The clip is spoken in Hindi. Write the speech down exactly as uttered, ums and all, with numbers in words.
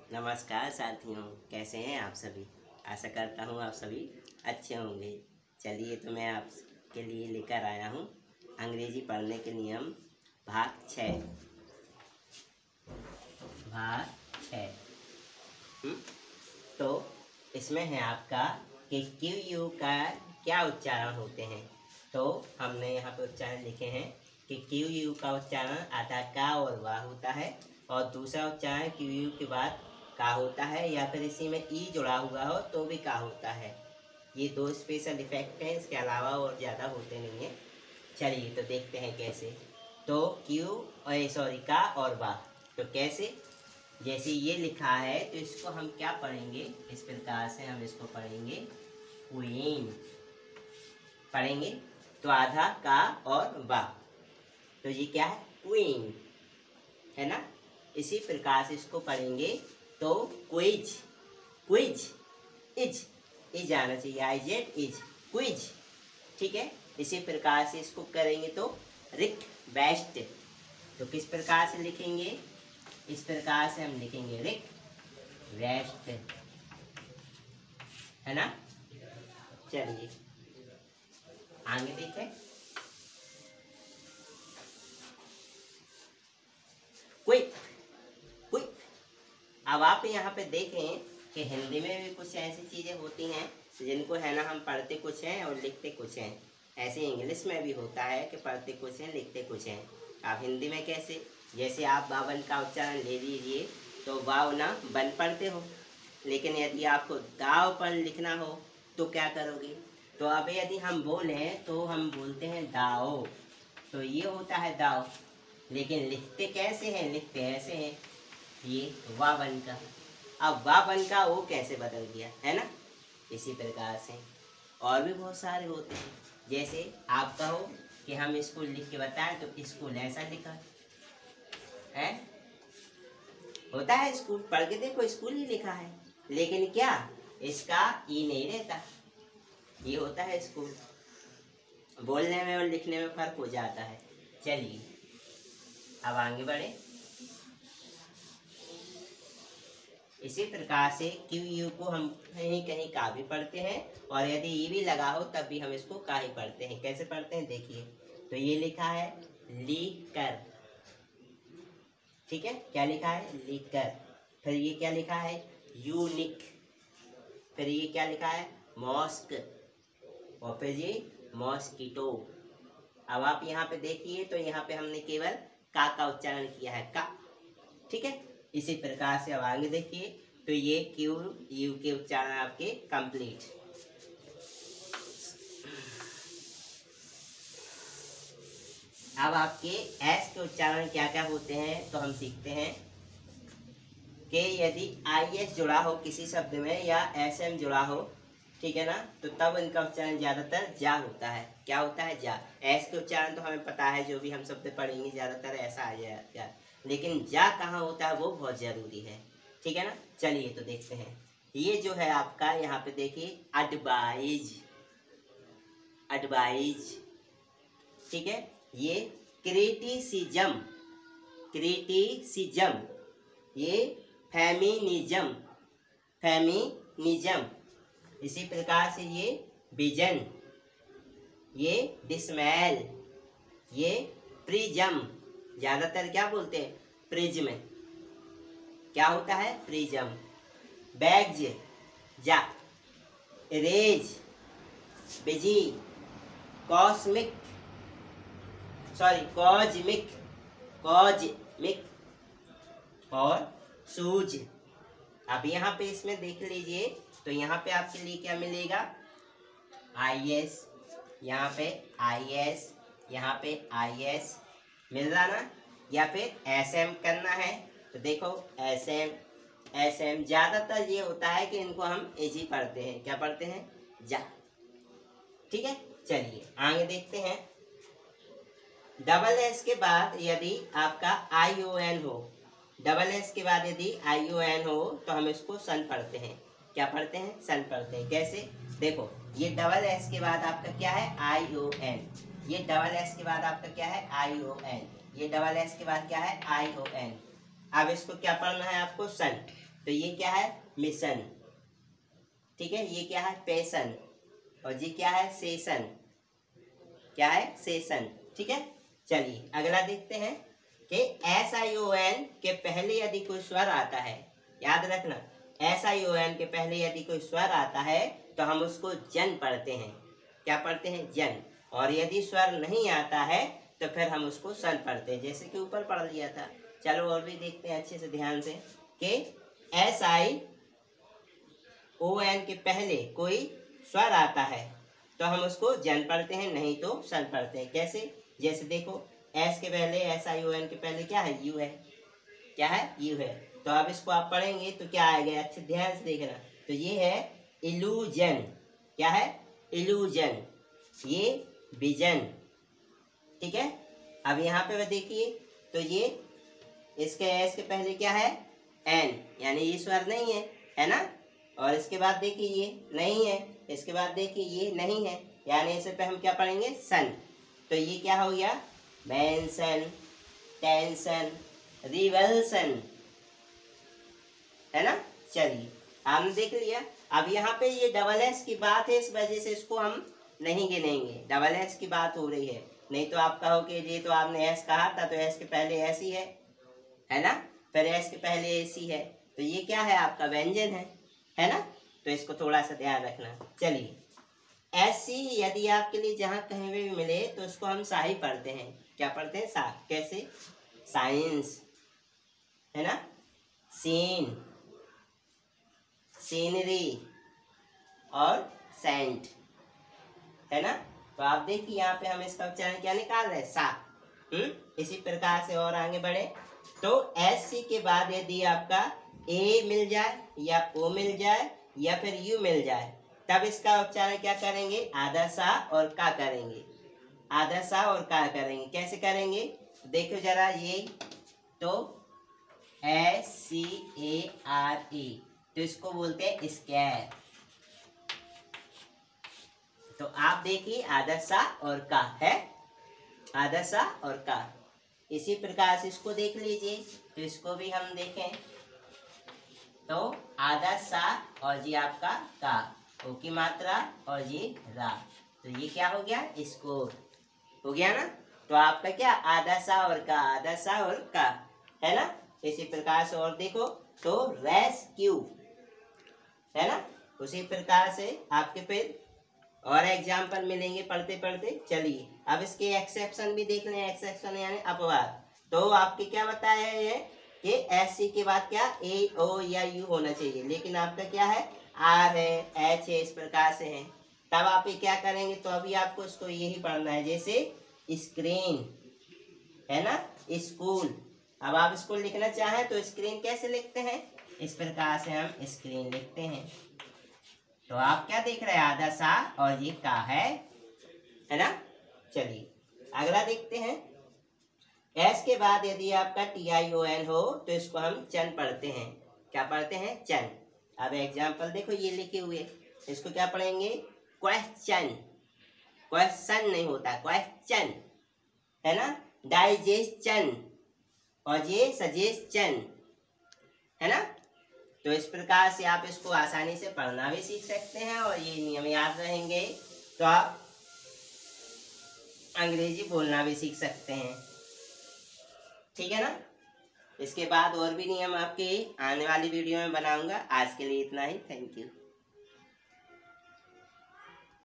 नमस्कार साथियों, कैसे हैं आप सभी। आशा करता हूँ आप सभी अच्छे होंगे। चलिए तो मैं आपके लिए लेकर आया हूँ अंग्रेजी पढ़ने के नियम भाग छः। भाग छः हम्म, तो इसमें है आपका कि क्यू यू का क्या उच्चारण होते हैं। तो हमने यहाँ पे उच्चारण लिखे हैं कि क्यू यू का उच्चारण आधा का और वाह होता है, और दूसरा उच्चारण क्यू यू के बाद का होता है, या फिर इसी में ई जुड़ा हुआ हो तो भी का होता है। ये दो स्पेशल इफेक्ट हैं, इसके अलावा और ज़्यादा होते नहीं हैं। चलिए तो देखते हैं कैसे। तो क्यू और सॉरी का और वाह, तो कैसे, जैसे ये लिखा है तो इसको हम क्या पढ़ेंगे, इस प्रकार से हम इसको पढ़ेंगे क्वीन पढ़ेंगे। तो आधा का और वाह, तो ये क्या है, क्वीन है ना। इसी प्रकार से इसको पढ़ेंगे तो क्विज, क्विज इज इज आना चाहिए, आई जेड इज क्विज, ठीक है। इसी प्रकार से इसको करेंगे तो रिक बेस्ट। तो किस प्रकार से लिखेंगे, इस प्रकार से हम लिखेंगे रिक वेस्ट, है ना। चलिए आगे देखें। Quick, quick. अब आप यहाँ पे देखें कि हिंदी में भी कुछ ऐसी चीज़ें होती हैं जिनको है ना हम पढ़ते कुछ हैं और लिखते कुछ हैं। ऐसे इंग्लिश में भी होता है कि पढ़ते कुछ हैं लिखते कुछ हैं। आप हिंदी में कैसे, जैसे आप बावन का उच्चारण ले लीजिए तो वाव ना बन पढ़ते हो, लेकिन यदि आपको दाव पर लिखना हो तो क्या करोगे। तो अब यदि हम बोलें तो हम बोलते हैं दाओ, तो ये होता है दाव, लेकिन लिखते कैसे हैं, लिखते ऐसे हैं, ये वाह बन का। अब वाह बन का वो कैसे बदल गया, है ना। इसी प्रकार से और भी बहुत सारे होते हैं। जैसे आप कहो कि हम स्कूल लिख के बताएं तो स्कूल ऐसा लिखा है, होता है स्कूल, पढ़ के देखो स्कूल ही लिखा है, लेकिन क्या इसका ई नहीं रहता, ये होता है स्कूल। बोलने में और लिखने में फर्क हो जाता है। चलिए अब आगे बढ़े। इसी प्रकार से क्यू यू को हम कहीं कहीं का भी पढ़ते हैं, और यदि ये भी लगा हो तब भी हम इसको का ही पढ़ते हैं। कैसे पढ़ते हैं देखिए। तो ये लिखा है लीकर, ठीक है, क्या लिखा है लीकर। फिर ये क्या लिखा है यूनिक, फिर ये क्या लिखा है मॉस्क, और फिर ये मॉस्किटो। अब आप यहाँ पे देखिए तो यहाँ पे हमने केवल का का उच्चारण किया है, का, ठीक है। इसी प्रकार से अब आगे देखिए तो ये क्यू यू के उच्चारण आपके कंप्लीट। अब आपके एस के उच्चारण क्या क्या होते हैं तो हम सीखते हैं कि यदि आई एस जुड़ा हो किसी शब्द में या एस एम जुड़ा हो, ठीक है ना, तो तब इनका उच्चारण ज्यादातर जा होता है। क्या होता है जा। एस के उच्चारण तो हमें पता है, जो भी हम शब्द पढ़ेंगे ज्यादातर ऐसा आ जाएगा, लेकिन जा कहाँ होता है वो बहुत जरूरी है, ठीक है ना। चलिए तो देखते हैं। ये जो है आपका यहाँ पे देखिए एडवाइज, एडवाइज, ठीक है। ये क्रिटिसिज्म, क्रिटिसिज्म, ये फेमिनिज्म, फेमिनिज्म। इसी प्रकार से ये विजन, ये डिसमेल, ये प्रिज्म, ज्यादातर क्या बोलते हैं प्रिज्म, क्या होता है prism. Bags, jar, erase, busy, cosmic, sorry cosmic, cosmic, और सूज। अब यहाँ पे इसमें देख लीजिए तो यहाँ पे आपके लिए क्या मिलेगा आई एस, यहाँ पे आई एस, यहाँ पे आई एस मिल रहा ना, या फिर एस एम करना है तो देखो एस एम, एस एम। ज़्यादातर ये होता है कि इनको हम इजी पढ़ते हैं, क्या पढ़ते हैं जा, ठीक है। चलिए आगे देखते हैं। डबल एस के बाद यदि आपका आई ओ एन हो, डबल एस के बाद यदि आई ओ एन हो तो हम इसको सन पढ़ते हैं। क्या पढ़ते हैं सन पढ़ते हैं। कैसे देखो, ये डबल एस के बाद आपका क्या है आई ओ एन, ये डबल एस के बाद आपका क्या है आई ओ एन, ये डबल एस के बाद क्या है आई ओ एन। अब इसको क्या पढ़ना है आपको सन। तो ये क्या है, मिशन। ठीक है, ये क्या है, पैशन। और ये क्या है, सेशन। क्या है, सेशन। ठीक है, चलिए अगला देखते हैं कि एस आई ओ एन के पहले यदि कोई स्वर आता है, याद रखना, एस आई ओ एन के पहले यदि कोई स्वर आता है तो हम उसको जन पढ़ते हैं। क्या पढ़ते हैं, जन। और यदि स्वर नहीं आता है तो फिर हम उसको सन पढ़ते हैं, जैसे कि ऊपर पढ़ लिया था। चलो और भी देखते हैं अच्छे से ध्यान से कि एस आई ओ एन के पहले कोई स्वर आता है तो हम उसको जन पढ़ते हैं, नहीं तो सन पढ़ते हैं। कैसे, जैसे देखो एस के पहले, एस आई ओ एन के पहले क्या है, यू है। क्या है, यू है। तो अब इसको आप पढ़ेंगे तो क्या आएगा, अच्छे ध्यान से देखना। तो ये है इल्यूजन। क्या है, इल्यूजन। ये विजन। ठीक है, अब यहाँ पे देखिए तो ये इसके एस के पहले क्या है, एन, यानी ये स्वर नहीं है, है ना। और इसके बाद देखिए ये नहीं है, इसके बाद देखिए ये नहीं है, यानी इसे पे हम क्या पढ़ेंगे, सन। तो ये क्या हो गया, मेंशन, टेंशन, रिवल्सन, है ना। चलिए आपने देख लिया। अब यहाँ पे ये डबल एस की बात है, इस वजह से इसको हम नहीं गिनेंगे, डबल एस की बात हो रही है। नहीं तो आप कहो कि ये तो आपने एस कहा था तो एस के पहले एस ही है, है ना, फिर एस के पहले एस ही है, तो ये क्या है, आपका व्यंजन है, है ना। तो इसको थोड़ा सा ध्यान रखना। चलिए ऐसी यदि आपके लिए जहाँ कहीं भी मिले तो उसको हम सा ही पढ़ते हैं। क्या पढ़ते हैं, सा। कैसे, साइंस, है ना, सीन, सीनरी और सेंट, है ना। तो आप देखिए यहाँ पे हम इसका उच्चारण क्या निकाल रहे हैं, सा। हम्म इसी प्रकार से और आगे बढ़े तो एस सी के बाद यदि आपका ए मिल जाए या ओ मिल जाए या फिर यू मिल जाए तब इसका उच्चारण क्या करेंगे, आधा सा और का करेंगे। आधा सा और का करेंगे। कैसे करेंगे, देखो जरा, ये तो S C A R E, तो इसको बोलते हैं स्क्वायर। तो आप देखिए आधा सा और का है, आधा सा और का। इसी प्रकार से इसको देख लीजिए, तो इसको भी हम देखें तो आधा सा और ये आपका का, ओ की मात्रा और ये रा, तो ये क्या हो गया, स्कोर हो गया ना। तो आपका क्या, आधा सा और का, आधा सा और का, है ना। इसी प्रकार से और देखो तो रेस्क्यू, है ना। उसी प्रकार से आपके फिर और एग्जाम्पल मिलेंगे पढ़ते पढ़ते। चलिए अब इसके एक्सेप्शन भी देख लें। एक्सेप्शन यानी अपवाद। तो आपके क्या बताया है कि एस सी के बाद क्या, ए ओ या यू होना चाहिए, लेकिन आपका क्या है, आर है, एच है, इस प्रकार से है। तब आप ये क्या करेंगे, तो अभी आपको इसको यही पढ़ना है, जैसे स्क्रीन, है ना, स्कूल। अब आप इसको लिखना चाहें तो स्क्रीन कैसे लिखते हैं, इस प्रकार से हम स्क्रीन लिखते हैं। तो आप क्या देख रहे हैं, आधा सा और ये का है, है ना। चलिए अगला देखते हैं। एस के बाद यदि आपका टी आई ओ एन हो तो इसको हम चन पढ़ते हैं। क्या पढ़ते हैं, चन। अब एग्जाम्पल देखो ये लिखे हुए, इसको क्या पढ़ेंगे, क्वेश्चन। क्वेश्चन नहीं होता, क्वेश्चन, है ना। डाइजेशन और ये सजेशन, है ना। तो इस प्रकार से आप इसको आसानी से पढ़ना भी सीख सकते हैं और ये नियम याद रहेंगे तो आप अंग्रेजी बोलना भी सीख सकते हैं। ठीक है ना। इसके बाद और भी नियम आपके आने वाली वीडियो में बनाऊंगा। आज के लिए इतना ही। Thank you.